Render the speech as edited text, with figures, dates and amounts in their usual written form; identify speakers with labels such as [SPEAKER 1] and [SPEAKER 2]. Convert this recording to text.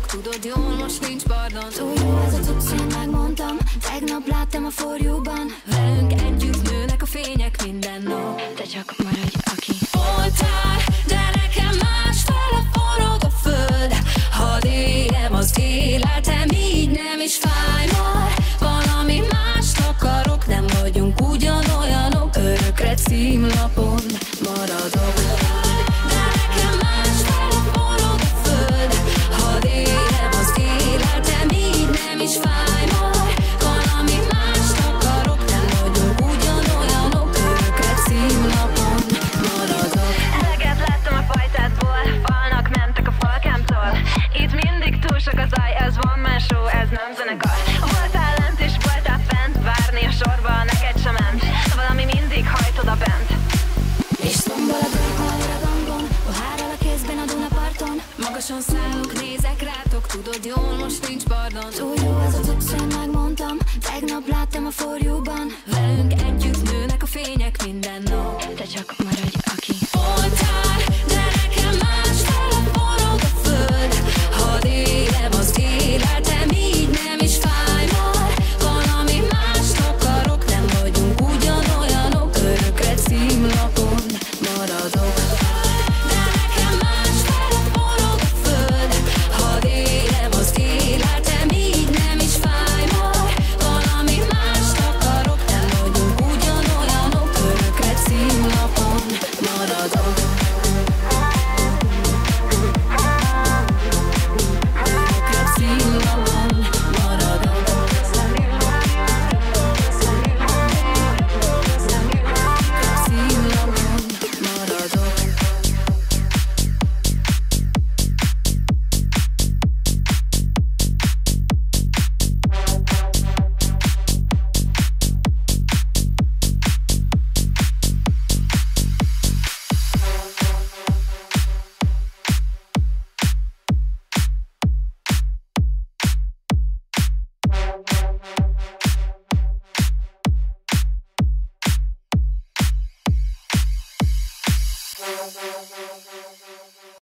[SPEAKER 1] tudod jól, most nincs pardon.
[SPEAKER 2] Túl jó ez a cucc, én megmondtam, tegnap láttam a For You-ban.
[SPEAKER 1] Velünk együtt nőnek a fények minden nap.
[SPEAKER 2] De csak maradj, aki
[SPEAKER 1] Voltál, de nekem másfele forog a föld. Hadd éljem az életem, így nem is fáj már. Valami mást akarok, nem vagyunk ugyanolyanok. Örökre címlapon maradok. De nekem másfele forog a föld. Hadd éljem az életem, így nem is fáj már. Valami mást akarok, nem vagyunk ugyanolyanok. Örökre címlapon maradok.
[SPEAKER 3] Eleget láttam a fajtádból, falnak mentek a falkámtól. Itt mindig túl sok a zaj, ez one man show, ez nem zenekar. Voltál lent és voltál fent, várni a sorba neked sem ment. Valami mindig hajt oda bent.
[SPEAKER 2] és tombol a drótmal a gangon, pohárral a kézben a Dunaparton.
[SPEAKER 1] Magason szállok, nézek rátok, tudod jól, most nincs pardon.
[SPEAKER 2] Túl jó ez a cucc, én megmondtam, tegnap láttam a For You-ban.
[SPEAKER 1] Velünk együtt nőnek a fények minden nap.